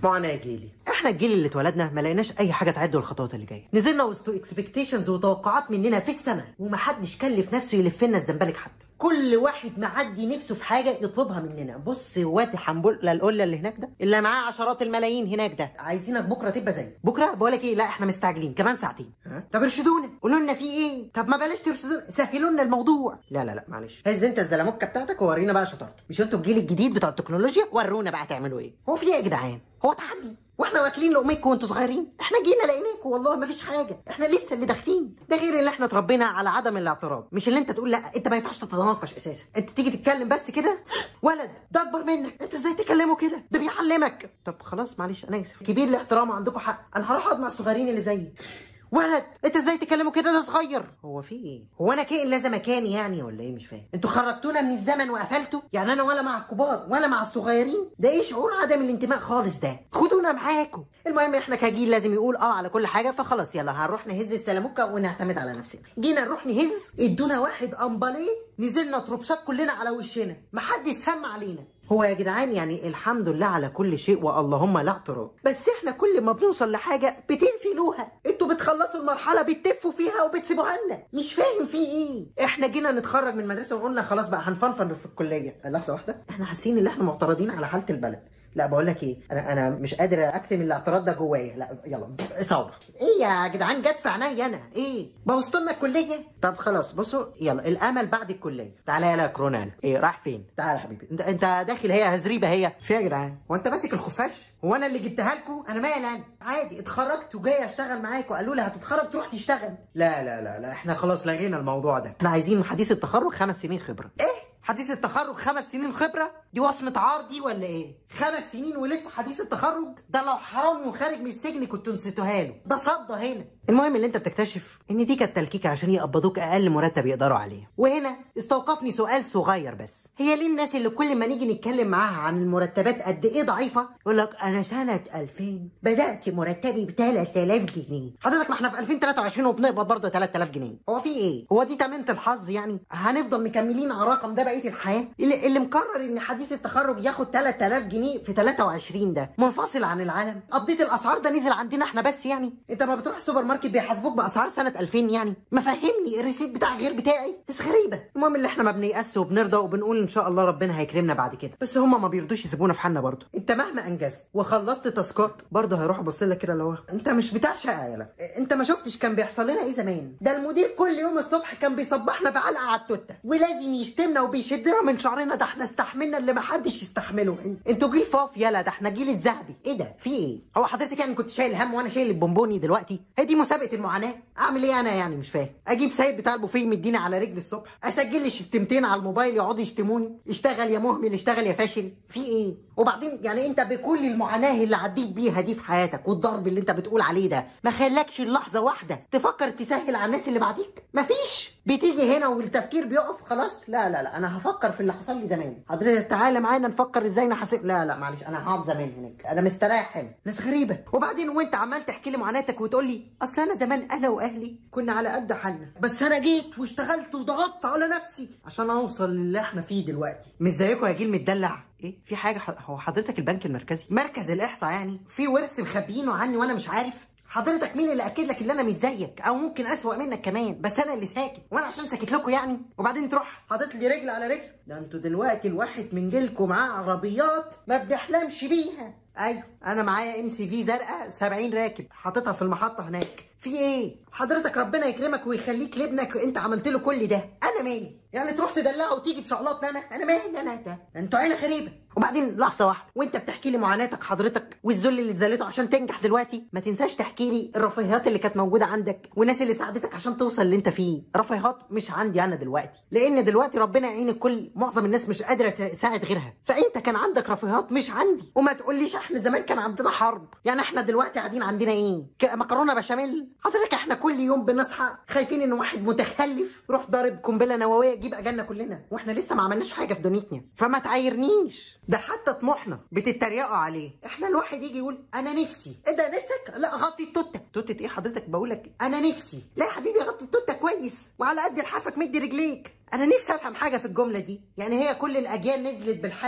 معانا يا جيلي، احنا الجيل اللي اتولدنا ما لقيناش اي حاجه تعد الخطوات اللي جايه، نزلنا وسط اكسبكتيشنز وتوقعات مننا في السماء، ومحدش كلف نفسه يلف لنا الزنبلك حتى. كل واحد معدي نفسه في حاجه يطلبها مننا. بص وادي حنبله القله اللي هناك ده اللي معاه عشرات الملايين هناك ده، عايزينك بكره تبقى زي بكره. بقول لك ايه، لا احنا مستعجلين كمان ساعتين. طب ارشدونا، قولوا لنا في ايه. طب ما بلاش ترشدونا، سهلوا لنا الموضوع. لا معلش، هز انت الزلموكه بتاعتك وورينا بقى شطارتك. مش انتوا الجيل الجديد بتاع التكنولوجيا؟ ورونا بقى تعملوا ايه. هو في ايه يا جدعان؟ هو تحدي؟ واحنا واكلين لقمتكم وانتوا صغيرين؟ احنا جينا لقيناكم والله مفيش حاجه، احنا لسه اللي داخلين. ده غير اللي احنا اتربينا على عدم الاعتراض، مش اللي انت تقول لا انت ما ينفعش تتناقش اساسا، انت تيجي تتكلم بس كده. ولد ده اكبر منك، انت ازاي تكلمه كده؟ ده بيعلمك. طب خلاص معلش انا اسف، كبير الاحترام عندكم حق، انا هروح اقعد مع الصغيرين اللي زيي. ولد انت ازاي تكلمه كده؟ ده صغير. هو في ايه؟ هو انا كائن لازم مكاني يعني ولا ايه؟ مش فاهم. انتوا خرجتونا من الزمن وقفلتوا، يعني انا ولا مع الكبار ولا مع الصغيرين؟ ده ايه شعور عدم الانتماء خالص ده؟ خدونا معاكم. المهم احنا كجيل لازم يقول على كل حاجه، فخلاص يلا هنروح نهز السلاموكه ونعتمد على نفسنا. جينا نروح نهز، ادونا واحد امباليه، نزلنا تربشات كلنا على وشنا، محدش سمع علينا. هو يا جدعان يعني الحمد لله على كل شيء واللهم لا اعتراض، بس احنا كل ما بنوصل لحاجه بتنفلوها، انتوا بتخلصوا المرحله بتتفوا فيها وبتسيبوها لنا. مش فاهم في ايه. احنا جينا نتخرج من المدرسه وقلنا خلاص بقى هنفنفن في الكليه. لحظه واحده، احنا حاسين ان احنا معترضين على حاله البلد. لا بقول لك ايه، انا مش قادر اكتم الاعتراض ده جوايا. لا يلا ثوره. ايه يا جدعان جت في عينيا انا ايه؟ بوظتوا لنا الكليه. طب خلاص بصوا يلا، الامل بعد الكليه. تعالى يلا يا كورونا. انا ايه رايح فين؟ تعالى يا حبيبي، انت داخل هي هزريبه هي في يا جدعان. هو انت ماسك الخفاش؟ هو انا اللي جبتها لكم؟ انا مالي انا عادي، اتخرجت وجاي اشتغل معاكم. قالوا لي هتتخرج تروح تشتغل. لا احنا خلاص لغينا الموضوع ده. احنا عايزين حديث التخرج 5 سنين خبره. ايه حديث التخرج 5 سنين خبره؟ دي وصمه عار دي ولا ايه؟ 5 سنين ولسه حديث التخرج؟ ده لو حرامي وخارج من السجن كنتوا نسيتوها له. ده صدى هنا. المهم اللي انت بتكتشف ان دي كانت تلكيكه عشان يقبضوك اقل مرتب يقدروا عليه. وهنا استوقفني سؤال صغير بس، هي ليه الناس اللي كل ما نيجي نتكلم معاها عن المرتبات قد ايه ضعيفه يقول لك انا سنه 2000 بدات مرتبي ب 3000 جنيه. حضرتك ما احنا في 2023 وبنقبض برضه 3000 جنيه. هو في ايه؟ هو دي تمنه الحظ يعني؟ هنفضل مكملين على الرقم ده بقيه الحياه؟ اللي مقرر ان حديث التخرج ياخد 3000 جنيه في 23 ده منفصل عن العالم؟ قضيت الاسعار ده نزل عندنا احنا بس يعني؟ انت ما بتروح السوبر ماركت بيحاسبوك باسعار سنه 2000 يعني؟ ما فهمني الريسيت بتاع غير بتاعي. بس غريبه. المهم اللي احنا ما بنيأس وبنرضى وبنقول ان شاء الله ربنا هيكرمنا بعد كده، بس هم ما بيرضوش يسيبونا في حالنا برضه. انت مهما انجزت وخلصت تاسكات برضه هيروحوا باصين لك كده اللي هو انت مش بتاع شقه. يالا انت ما شفتش كان بيحصل لنا ايه زمان؟ ده المدير كل يوم الصبح كان بيصبحنا بعلقه على التوته ولازم يشتمنا وبيشدنا من شعرنا. ده احنا استحملنا اللي ما حدش يستحمله. انتوا جيل فاف يالا، ده احنا جيل الذهبي. ايه ده في ايه؟ هو حضرتك يعني كنت شايل هم وانا شايل البونبوني دلوقتي؟ هي دي مسابقه المعاناه؟ اعمل ايه انا يعني؟ مش فاهم. اجيب سيد بتاع البوفيه يمديني على رجل الصبح، اسجل لي شتمتين على الموبايل يقعدوا يشتموني، اشتغل يا مهمل اشتغل يا فاشل. في ايه؟ وبعدين يعني انت بكل المعاناه اللي عديت بيها دي في حياتك والضرب اللي انت بتقول عليه ده ما خلاكش لحظه واحده تفكر تسهل على الناس اللي بعديك؟ مفيش. بتيجي هنا والتفكير بيقف خلاص. لا انا هفكر في اللي حصل لي زمان. حضرتك تعالى معانا نفكر ازاي نحاسب. لا معلش انا هقعد زمان هناك، انا مستريح هنا. ناس غريبه. وبعدين وانت عمال تحكي لي معاناتك وتقول لي اصل انا زمان انا واهلي كنا على قد حالنا، بس انا جيت واشتغلت وضغطت على نفسي عشان اوصل للي احنا فيه دلوقتي. مش زيكم يا جيل متدلع. ايه في حاجه؟ هو حضرتك البنك المركزي مركز الاحصاء يعني في ورث مخبيينه عني وانا مش عارف؟ حضرتك مين اللي اكد لك ان انا مش زيك او ممكن اسوأ منك كمان؟ بس انا اللي ساكت، وانا عشان ساكت لكم يعني؟ وبعدين تروح حاطط لي رجل على رجل؟ ده انتوا دلوقتي الواحد من جيلكم معاه عربيات ما بنحلمش بيها. ايوه انا معايا MCV زرقاء 70 راكب حاططها في المحطه هناك. في ايه؟ حضرتك ربنا يكرمك ويخليك لابنك انت عملت له كل ده، انا مالي؟ يعني تروح تدلعه وتيجي تشقلطني انا مالي؟ انا ده انتوا عيله غريبه. وبعدين لحظه واحده، وانت بتحكي لي معاناتك حضرتك والذل اللي اتذلته عشان تنجح دلوقتي، ما تنساش تحكي لي الرفاهيات اللي كانت موجوده عندك والناس اللي ساعدتك عشان توصل اللي انت فيه. رفاهيات مش عندي انا دلوقتي، لان دلوقتي ربنا يعين الكل، معظم الناس مش قادره تساعد غيرها، فانت كان عندك رفاهيات مش عندي. وما تقوليش احنا زمان كان عندنا حرب، يعني احنا دلوقتي قاعدين عندنا ايه؟ مكرونه بشاميل؟ حضرتك احنا كل يوم بنصحى خايفين ان واحد متخلف يروح ضارب قنبله نوويه يجيب اجلنا كلنا، واحنا لسه ما عملناش حاجه في دنيتنا. فما تعايرنيش، ده حتى طموحنا بتتريقوا عليه. احنا الواحد يجي يقول انا نفسي. ايه ده نفسك؟ لا غطي التوته. توته ايه حضرتك؟ بقول لك انا نفسي. لا يا حبيبي غطي التوته كويس وعلى قد لحافك مدي رجليك. انا نفسي افهم حاجه في الجمله دي، يعني هي كل الاجيال نزلت بالحاف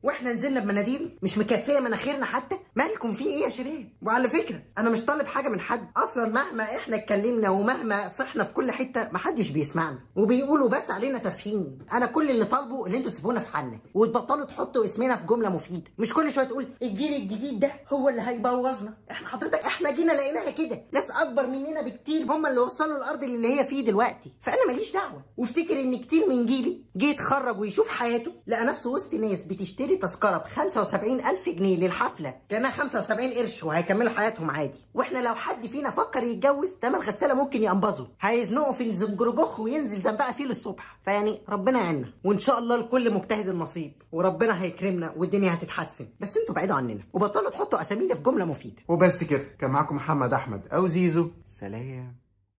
واحنا نزلنا بمناديل مش مكفيه مناخيرنا حتى؟ مالكم في ايه يا شباب؟ وعلى فكره انا مش طالب حاجه من حد اصلا، مهما احنا اتكلمنا ومهما صحنا في كل حته محدش بيسمعنا وبيقولوا بس علينا تافهين. انا كل اللي طالبه ان انتوا تسيبونا في حالنا وتبطلوا تحطوا اسمنا في جمله مفيده، مش كل شويه تقول الجيل الجديد ده هو اللي هيبوظنا. احنا حضرتك احنا جينا لقيناها كده، ناس اكبر مننا بكتير هم اللي وصلوا الارض اللي هي فيه دلوقتي، فانا ماليش دعوه. وافتكر ان كتير من جيلي جه يتخرج ويشوف حياته لقى نفسه وسط ناس بتشتري تذكره ب 75,000 جنيه للحفله كانها 75 قرش وهيكملوا حياتهم عادي. واحنا لو حد فينا فكر يتجوز تمن غساله ممكن ينبظه، هيزنقوا في الزنجرجخ وينزل زنبقه فيه للصبح. فيعني ربنا يعيننا، وان شاء الله لكل مجتهد النصيب، وربنا هيكرمنا والدنيا هتتحسن. بس انتوا بعيدوا عننا وبطلوا تحطوا اسامينا في جمله مفيده. وبس كده. كان معاكم محمد احمد او زيزو. سلام.